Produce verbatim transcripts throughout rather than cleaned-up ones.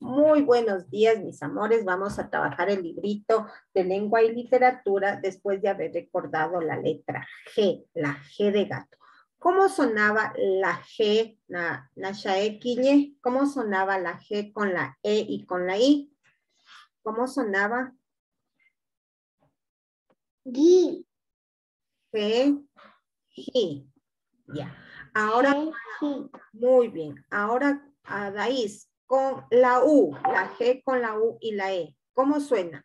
Muy buenos días, mis amores. Vamos a trabajar el librito de lengua y literatura después de haber recordado la letra G, la G de gato. ¿Cómo sonaba la G, na, Nashaekille? ¿Cómo sonaba la G con la E y con la I? ¿Cómo sonaba? G. G, G. Ya. Ahora, G, G. muy bien. Ahora, Adaís, con la U, la G con la U y la E. ¿Cómo suena?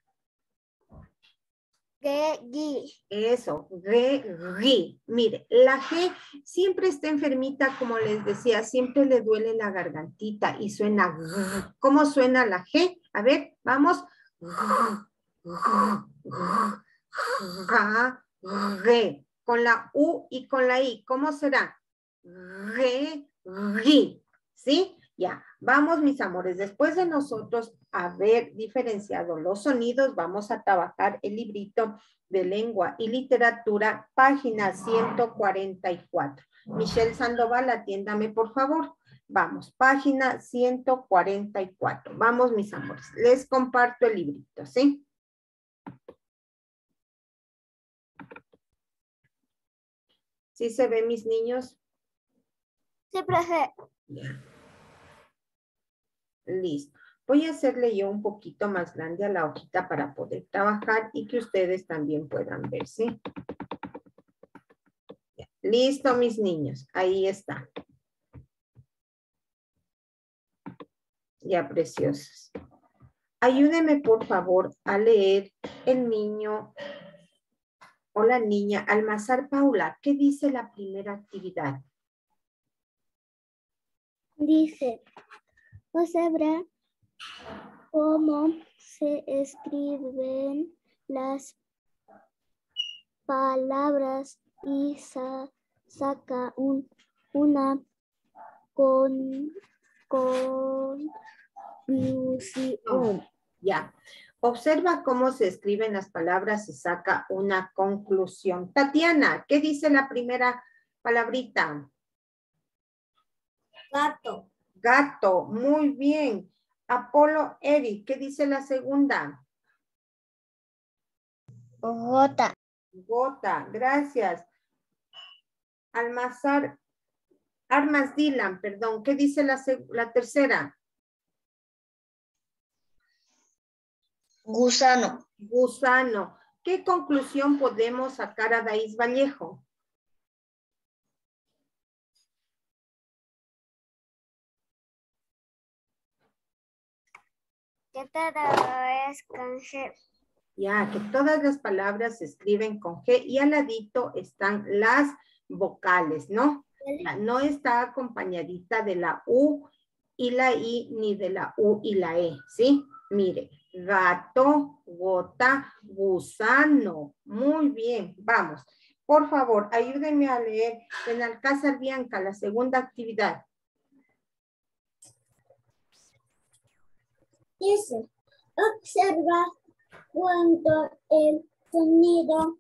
G, G. Eso, G, G. Mire, la G siempre está enfermita, como les decía, siempre le duele la gargantita y suena G. ¿Cómo suena la G? A ver, vamos. G, G, G, G. Con la U y con la I, ¿cómo será? G, G. ¿Sí? Ya, vamos mis amores, después de nosotros haber diferenciado los sonidos, vamos a trabajar el librito de lengua y literatura, página ciento cuarenta y cuatro. Michelle Sandoval, atiéndame por favor. Vamos, página ciento cuarenta y cuatro. Vamos mis amores, les comparto el librito, ¿sí? ¿Sí se ve mis niños? Sí, profe. Ya. Listo. Voy a hacerle yo un poquito más grande a la hojita para poder trabajar y que ustedes también puedan ver, ¿sí? Ya. Listo, mis niños. Ahí está. Ya, preciosos. Ayúdenme, por favor, a leer el niño o la niña Almazar Paula. ¿Qué dice la primera actividad? Dice, observa cómo se escriben las palabras y sa saca un, una con, conclusión. Ya. Observa cómo se escriben las palabras y saca una conclusión. Tatiana, ¿qué dice la primera palabrita? Gato. Gato, muy bien. Apolo Eric, ¿qué dice la segunda? Gota. Gota, gracias. Almazar, Armas Dylan, perdón, ¿qué dice la, la tercera? Gusano. Gusano. ¿Qué conclusión podemos sacar a Daís Vallejo? ¿Qué tal es con G? Ya, que todas las palabras se escriben con G y al ladito están las vocales, ¿no? Ya, no está acompañadita de la U y la I ni de la U y la E, ¿sí? Mire, gato, gota, gusano. Muy bien, vamos. Por favor, ayúdenme a leer en Alcázar Bianca, la segunda actividad. Dice, observa cuando el sonido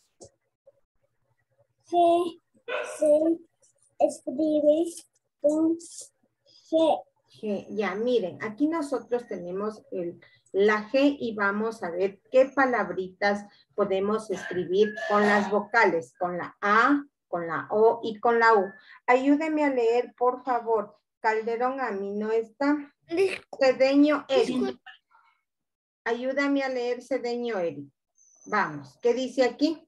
G se escribe con G. G. Ya, miren, aquí nosotros tenemos el, la G y vamos a ver qué palabritas podemos escribir con las vocales, con la A, con la O y con la U. Ayúdeme a leer, por favor. Calderón a mí no está. Cedeño Eric. Ayúdame a leer Cedeño Eric. Vamos, ¿qué dice aquí?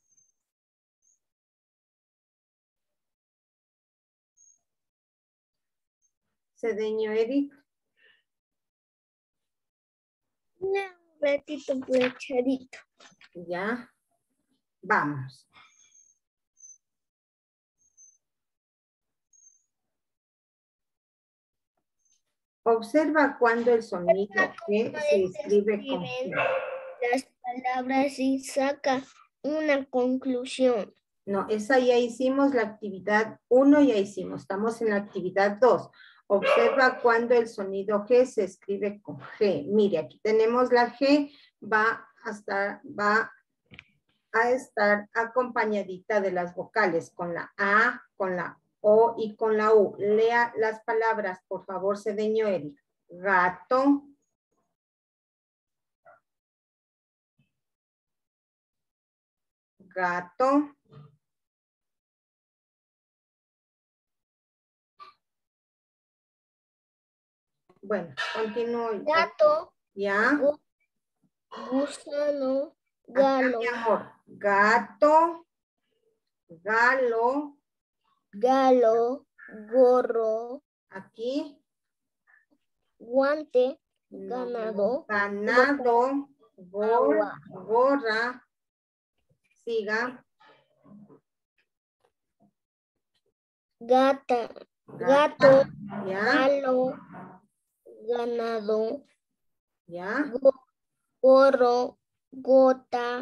Cedeño Eric. Un ratito planchadito. Ya. Vamos. Observa cuando el sonido G se escribe con G. Las palabras y saca una conclusión. No, esa ya hicimos la actividad uno, ya hicimos. Estamos en la actividad dos. Observa cuando el sonido G se escribe con G. Mire, aquí tenemos la G, va a estar, va a estar acompañadita de las vocales, con la A, con la O y con la U. Lea las palabras, por favor, Cedeño Eric. gato, gato, bueno, continúo. Gato, ¿Ya? gu- gusano, Acá, galo, mi amor, gato, galo, galo, gorro, aquí, guante, no, ganado, ganado, gor, agua. gorra, siga, Gata, gata, gato, ya, galo, ganado, ya, go- gorro, gota,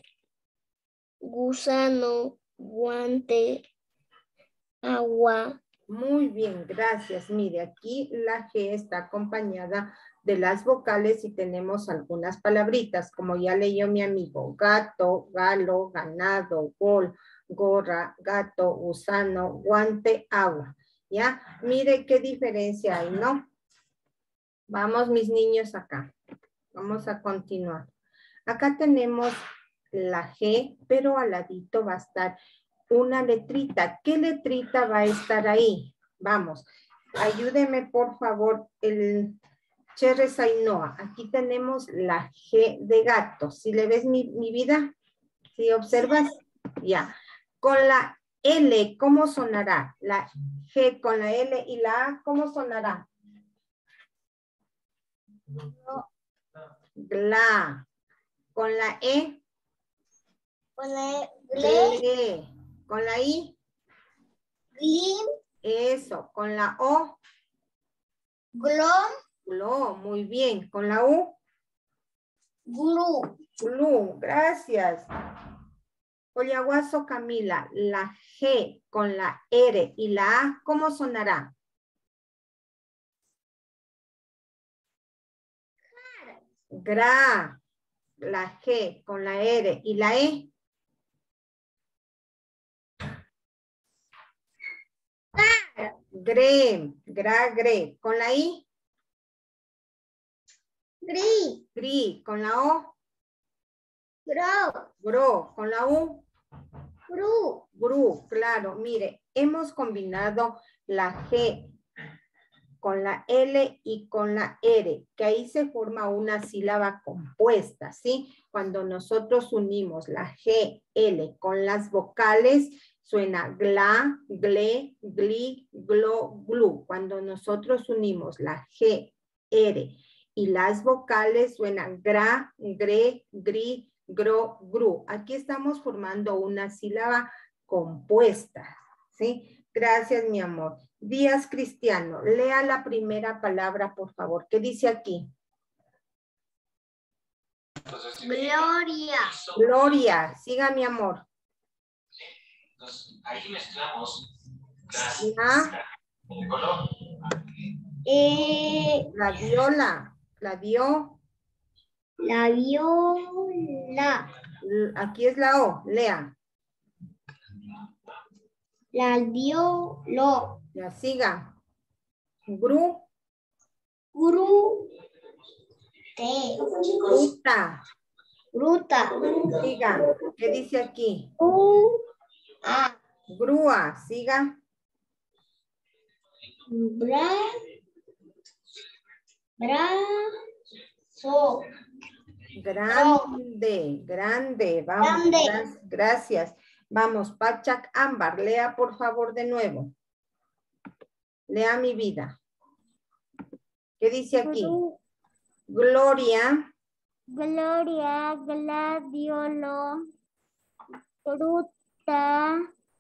gusano, guante, agua. muy bien, gracias. Mire, aquí la G está acompañada de las vocales y tenemos algunas palabritas, como ya leyó mi amigo, gato, galo, ganado, gol, gorra, gato, gusano, guante, agua. ¿Ya? Mire qué diferencia hay, ¿no? Vamos, mis niños, acá. Vamos a continuar. Acá tenemos la G, pero al ladito va a estar una letrita. ¿Qué letrita va a estar ahí? Vamos, ayúdeme por favor, el Cherry Sainoa. Aquí tenemos la G de gato. Si le ves mi, mi vida, si observas, ya. Con la L, ¿cómo sonará? La G con la L y la A, ¿cómo sonará? Gla. Con la E. Con la Gle. Con la I. glin, Eso. Con la O. glom, Glo. Muy bien. Con la U. glu. Glu. Gracias. Oyaguazo Camila. La G con la R y la A, ¿cómo sonará? Gra. La G con la R y la E. Gre. Gra, gre. Con la I. Gri, Gri. Con la O. gro, Gro. Con la U. gru. Gru. Claro, mire, hemos combinado la G con la L y con la R, que ahí se forma una sílaba compuesta, ¿sí? Cuando nosotros unimos la G, L con las vocales, suena gla, gle, gli, glo, glu. Cuando nosotros unimos la G, R y las vocales, suena gra, gre, gri, gro, gru. Aquí estamos formando una sílaba compuesta, ¿sí? Gracias, mi amor. Díaz Cristiano, lea la primera palabra, por favor. ¿Qué dice aquí? Gloria. Gloria. Siga, mi amor. Entonces, ahí mezclamos La, Eh, la viola. La dio. la viola. Aquí es la O. Lea. La violo. Ya siga. Gru. Gru. Te. Gruta. Gruta. Siga. ¿Qué dice aquí? U. A. Grúa. Siga. Bra. Bra. So. Grande. Grande. Vamos. Grande. Gra- Gracias. Vamos. Pachak Ámbar. Lea, por favor, de nuevo. Lea mi vida. ¿Qué dice aquí? Gloria. Gloria, gladiolo, fruta,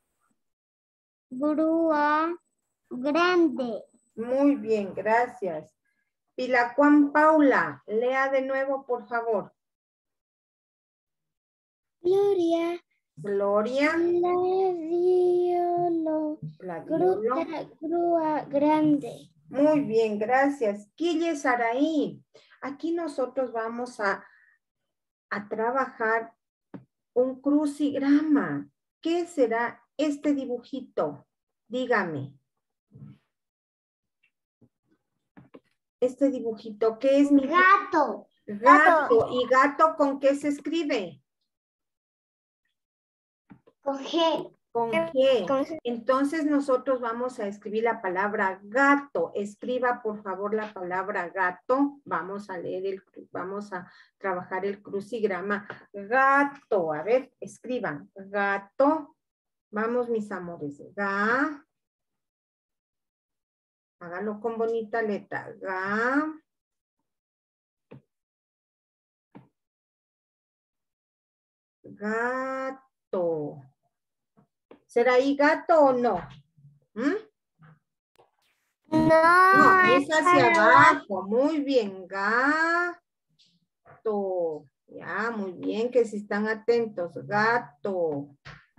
grúa, grande. Muy bien, gracias. Pilacuán Paula, lea de nuevo, por favor. Gloria, Gloria. gladiolo, Gladiolo. fruta, grúa, grande. Muy bien, gracias. Quille Saraí, aquí nosotros vamos a, a trabajar un crucigrama. ¿Qué será este dibujito? Dígame. este dibujito? ¿Qué es mi Gato. gato? ¿Y gato con qué se escribe? Con G. ¿Con G? Entonces nosotros vamos a escribir la palabra gato. Escriba por favor la palabra gato. Vamos a leer el, vamos a trabajar el crucigrama. Gato, a ver, escriban. Gato. Vamos mis amores. Ga. Hágalo con bonita letra. Ga. Gato. ¿Será ahí gato o no? ¿Mm? No, No, es es hacia para abajo. Muy bien. Gato. Ya, muy bien, que si están atentos. Gato.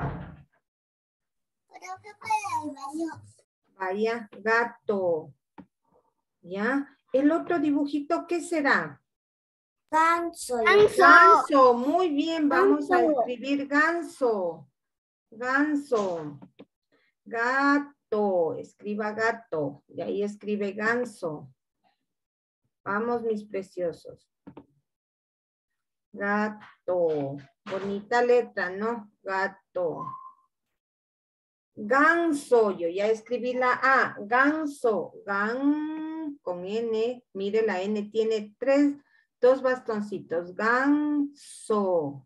Vaya, gato. Ya. El otro dibujito, ¿qué será? Ganso. Ganso. Muy bien, vamos a Ganso. escribir ganso. Ganso. Gato. Escriba gato. Y ahí escribe ganso. Vamos, mis preciosos. Gato. Bonita letra, ¿no? Gato. Ganso. Yo ya escribí la A. Ganso. Gan con N. Mire, la N tiene tres, dos bastoncitos. Ganso.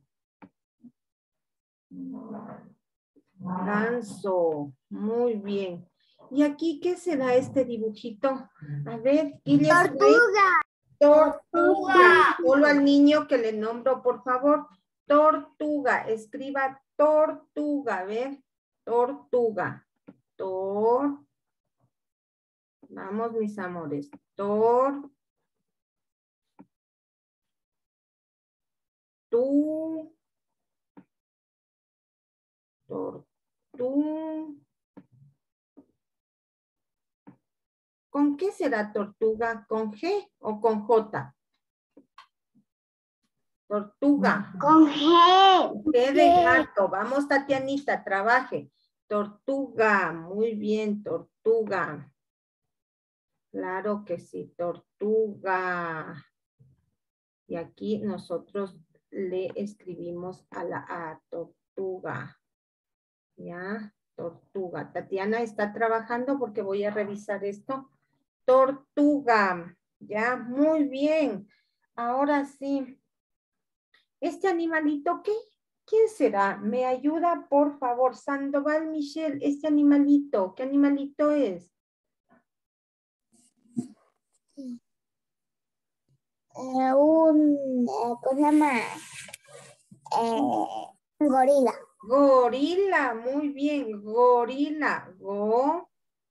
Ganso. Muy bien. ¿Y aquí qué será este dibujito? A ver, Tortuga. Tortuga. Solo al niño que le nombro, por favor. Tortuga. Escriba tortuga. A ver. Tortuga. Tor. Vamos, mis amores. Tor. Tu. Tortu. ¿Con qué será tortuga? ¿Con G o con J? Tortuga. Con G. G de gato. Vamos, Tatianita, trabaje. Tortuga. Muy bien, tortuga. Claro que sí, tortuga. Y aquí nosotros le escribimos a la A, tortuga. Ya, tortuga. Tatiana está trabajando porque voy a revisar esto. Tortuga. Ya, muy bien. Ahora sí. ¿Este animalito qué? ¿Quién será? ¿Me ayuda, por favor? Sandoval Michelle, este animalito, ¿qué animalito es? Eh, un, eh, ¿cómo se llama? Eh, un gorila. Gorila, muy bien, gorila. Go.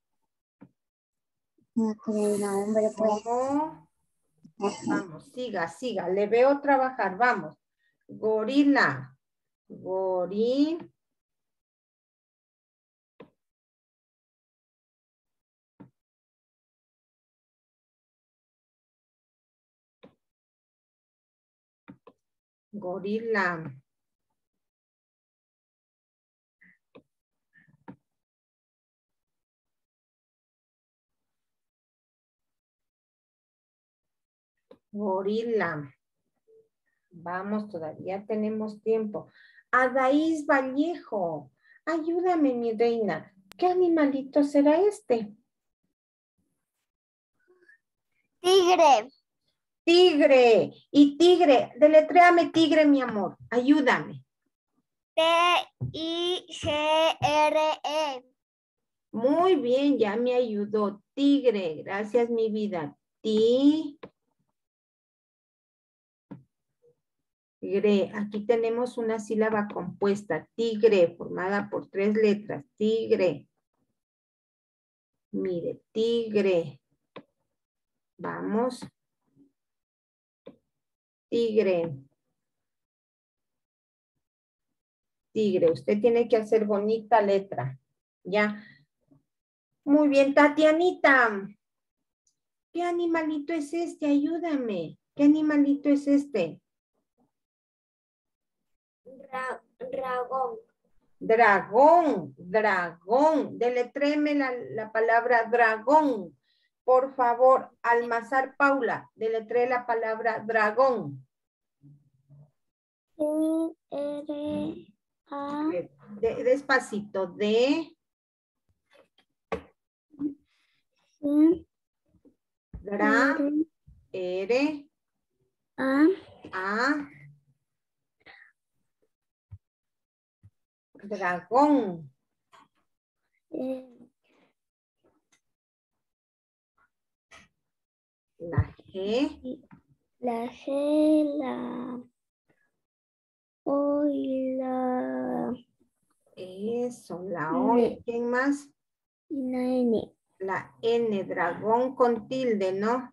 No con el nombre, pues. Go. Vamos, siga, siga. Le veo trabajar, vamos. Gorila. Gori. Gorila. Gorila. Vamos, todavía tenemos tiempo. Adaís Vallejo, ayúdame, mi reina. ¿Qué animalito será este? Tigre. Tigre. Y tigre, deletréame tigre, mi amor. Ayúdame. T I G R E. Muy bien, ya me ayudó. Tigre, gracias, mi vida. Ti. Tigre, aquí tenemos una sílaba compuesta. Tigre, formada por tres letras. Tigre. Mire, tigre. Vamos. Tigre. Tigre. Usted tiene que hacer bonita letra. Ya. Muy bien, Tatianita. ¿Qué animalito es este? Ayúdame. ¿Qué animalito es este? Dra dragón. Dragón. Dragón. Deletréme la, la palabra dragón. Por favor, Almazar Paula, deletree la palabra dragón. E, R, A, De- de- despacito. D, C, dra, R, R, A, A, dragón. E, La G, la G, la O y la, eso, la O. N. ¿Quién más? y la N. La N, dragón con tilde, ¿no?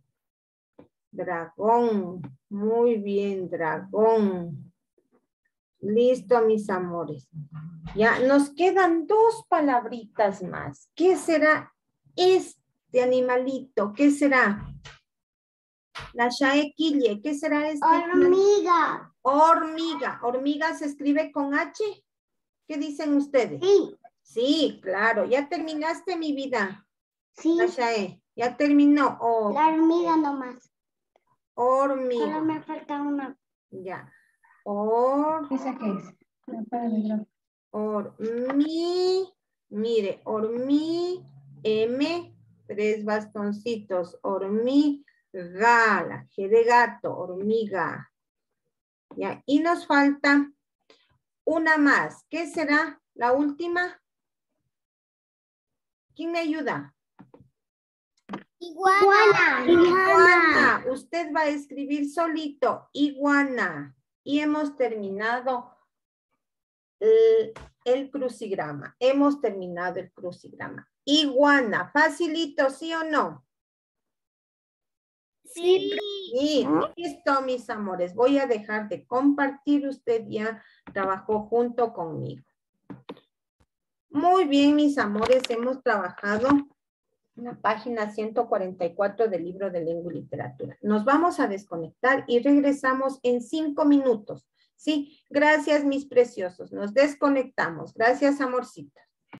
Dragón. Muy bien, dragón. Listo, mis amores. Ya nos quedan dos palabritas más. ¿Qué será este animalito? ¿Qué será? La shaequille. ¿Qué será este? Hormiga. Hormiga. ¿Hormiga se escribe con H? ¿Qué dicen ustedes? Sí. Sí, claro. ¿Ya terminaste, mi vida? Sí. La shae. ¿Ya terminó? Oh, La hormiga nomás. hormiga. Solo me falta una. Ya. Or, ¿Esa qué es? No, para verlo. hormi, mire, hormi, M, tres bastoncitos, hormiga, la G de gato, hormiga. Ya, y nos falta una más. ¿Qué será la última? ¿Quién me ayuda? Iguana. Iguana. Usted va a escribir solito, iguana. Y hemos terminado el, el crucigrama. Hemos terminado el crucigrama. Iguana. Facilito, ¿sí o no? Sí. Sí, listo, mis amores. Voy a dejar de compartir. Usted ya trabajó junto conmigo. Muy bien, mis amores. Hemos trabajado en la página ciento cuarenta y cuatro del libro de lengua y literatura. Nos vamos a desconectar y regresamos en cinco minutos. Sí, gracias, mis preciosos. Nos desconectamos. Gracias, amorcitos.